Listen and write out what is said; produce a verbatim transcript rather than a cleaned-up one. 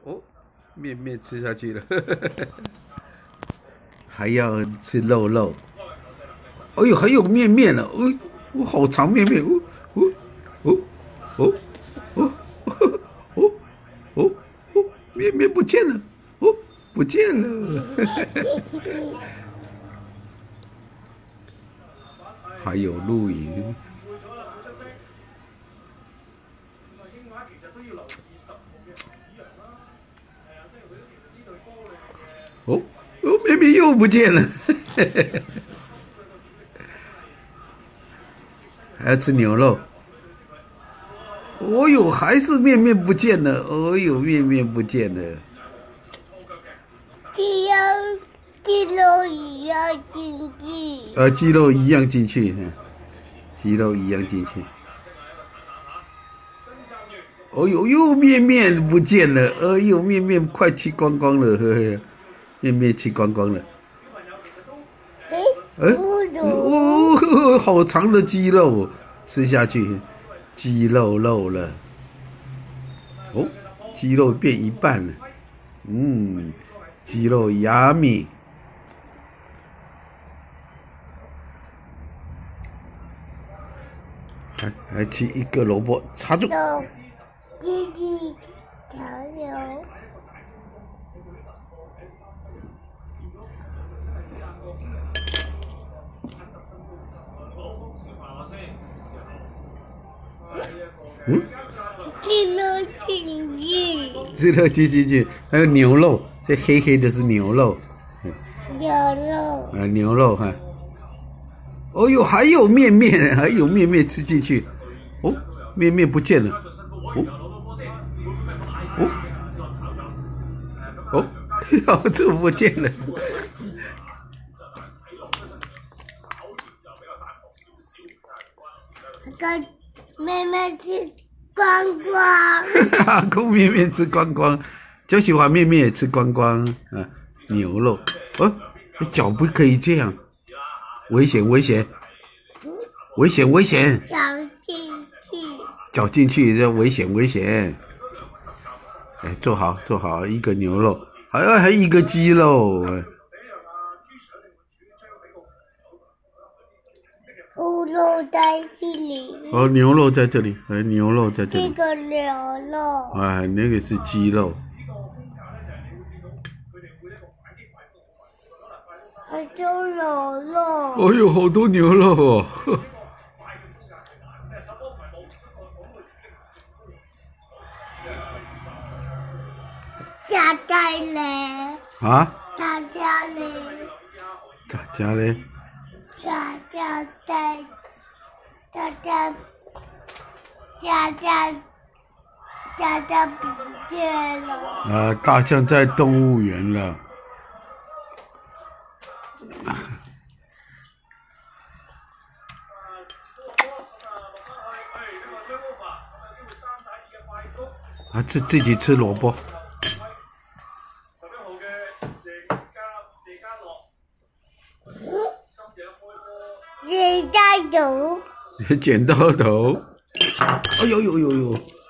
哦，面面吃下去了，还要吃肉肉。哎呦，还有面面了，哦，哦，好长面面，哦哦哦哦哦哦哦哦，面面不见了，哦，不见了。还有露营。哦哦，面面又不见了。还要吃牛肉。哦呦，还是面面不见了。哦呦，面面不见了。 鸡肉鸡肉一样进去。 呃，鸡肉一样进去，嗯，鸡肉一样进去。哦呦，又面面不见了。哎呦，面面快吃光光了，呵呵，面面吃光光了。 哎， 哦，好长的鸡肉，吃下去，鸡肉肉了。哦，鸡肉变一半了。嗯，鸡肉压米。还还吃一个萝卜，插住。 弟弟调油。 嗯， 鸡肉进去。 鸡肉进进去，还有牛肉，这黑黑的是牛肉。 牛肉。 啊，牛肉哈。哦呦，还有面面，还有面面吃进去。哦，面面不见了。哦哦哦，哦，这不见了。 跟妹妹吃光光。 哈哈，跟面面吃光光，就喜欢面面也吃光光啊。牛肉，哦，脚不可以这样，危险危险，危险危险。 脚进去。 脚进去，这危险危险。哎，做好做好，一个牛肉，还有还一个鸡肉。 牛肉在这里。 哦，牛肉在这里，哎，牛肉在这里。 这个牛肉。 哎，那个是鸡肉。 还有牛肉。 哎呦，好多牛肉哦。 大家嘞？ 啊？ 大家嘞？ 大家嘞？ 大家在，大家，大家，大家不见了。 啊，大象在动物园了。啊，自自己吃萝卜。 剪刀头。 剪刀头。哎呦呦呦呦！